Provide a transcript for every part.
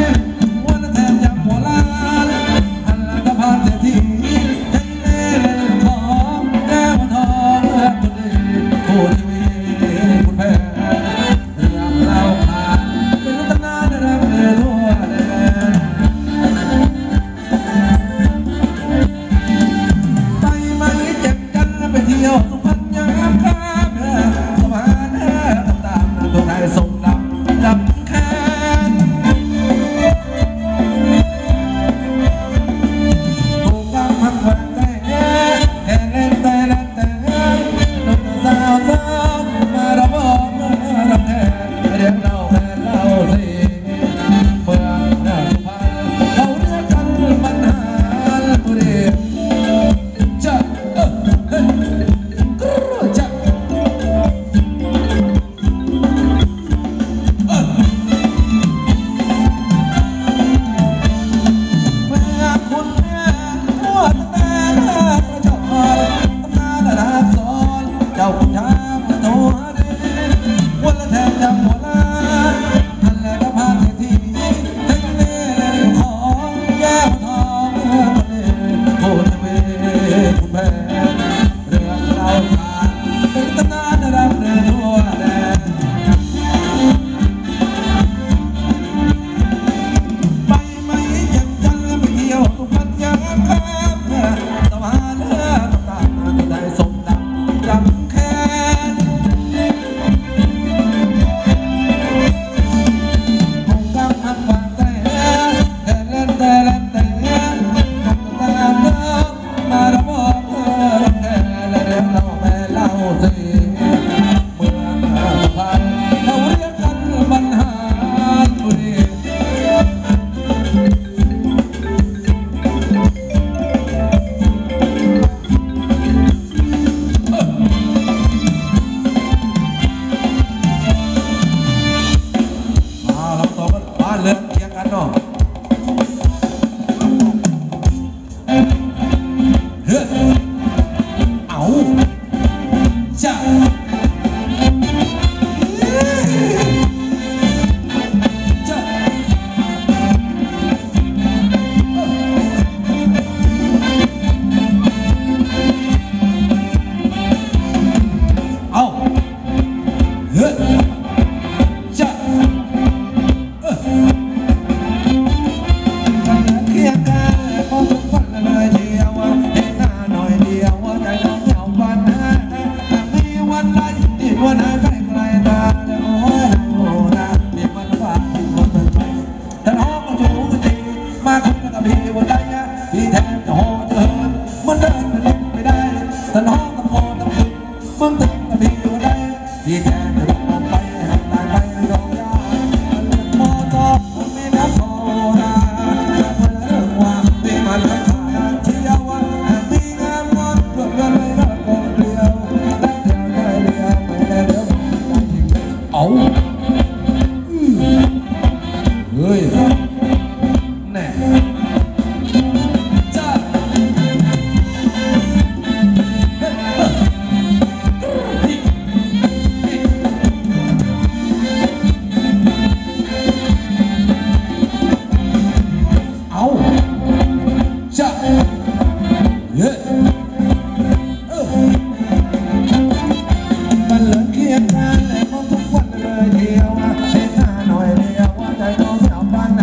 วันแทนยำหัวล้านอันละตะพานเศรษฐีใจเล่นของแก้วทองและคนดีผู้ทีวีคุณแพ้เรื่องเล่าผ่านเป็นตำนานรักเรือทั่วแดนไปไหมเจ็บกันไปเที่ยวสุพรรณยามค่ำสะพานตามน้ำตัวไทยส่งดับแค้นถูกกำพันแหวนใจแก่เล่นแต่เล่นแต่หนุ่มสาวสาวมาระเบิดมาระแทนเรียกเราแฟนเราสิเมืองหน้าสุพรรณเขาเรียกกันปัญหาบุรีจะเฮ้ยจะเคียงกันและมองทุกวันเลยเดียวเห็นหน้าหน่อยเดียวว่าใจน้องไม่เอาบ้าน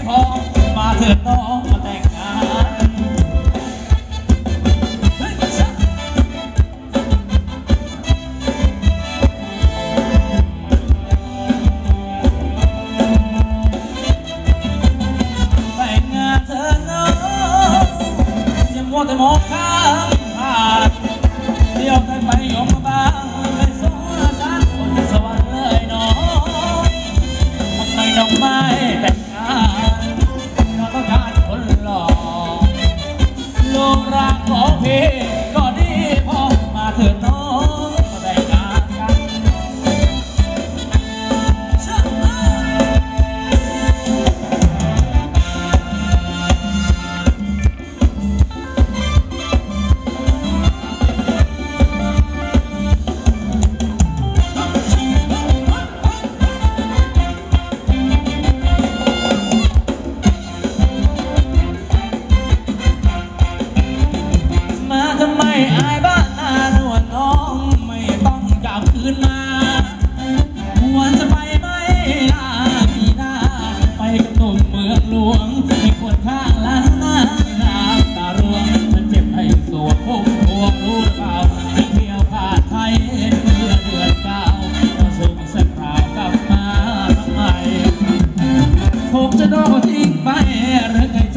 พอมาเถิดน้องมาแต่งงานแต่งงานเถิดน้องอย่ามัวแต่มองข้ามผ่านเดี๋ยวได้ไปยมมาบ้างไปสงสารคนที่สวรรค์เลยน้องทำไมน้องไม่แต่งงานเราต้องการคนหล่อลูกรักของพี่ก็ดีพอมาเถิดน้องมาแต่งงานกันมาทำไมอายบ้านนานวลน้องไม่ต้องกลับคืนมาควรจะไปไหมล่ะพี่นาไปกับหนุ่มเมืองหลวงมีคนข้างล้านน้ำตาร่วงมันเจ็บให้สวดพงพวงรู้เปล่าที่เที่ยวผ่านไทยเมื่อเดือนเก้ามาส่งสักคราวกลับมาทำไมคงจะโดนทิ้งไปหรือไง